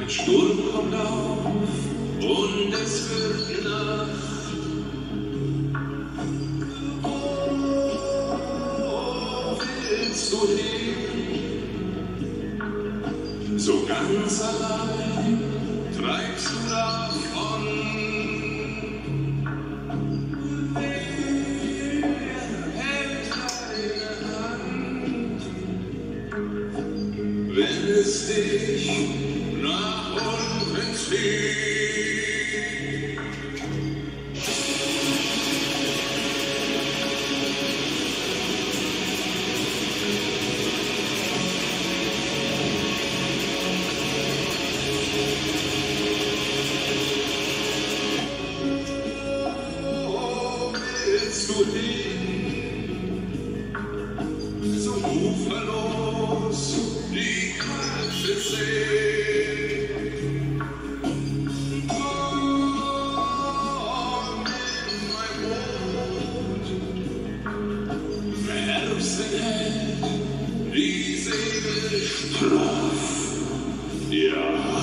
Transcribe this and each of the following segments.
Sturm kommt auf und es wird Nacht. Wo willst du hin? So ganz allein treibst du davon. Wer hält deine Hand, wenn es dich nach unten zieht? Wo willst du hin? Zum Ufer los, die kalte See. Komm in mein Boot, Herbst hält die Segel straff, ja.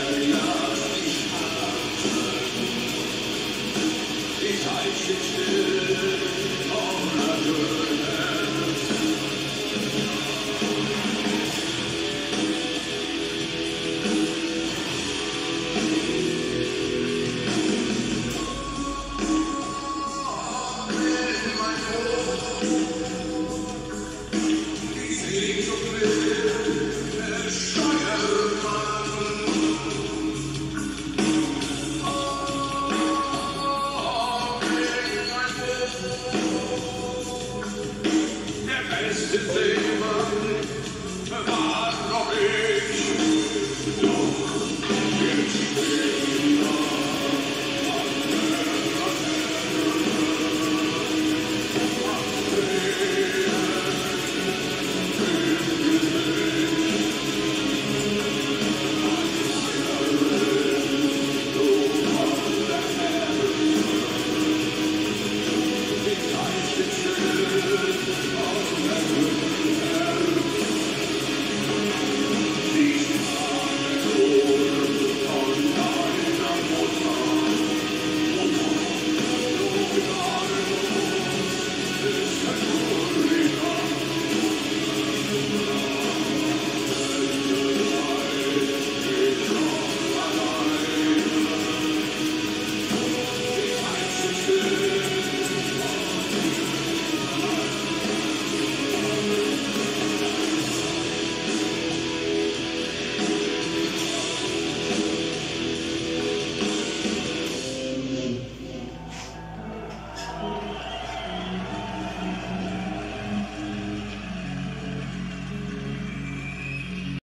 Ich halte still.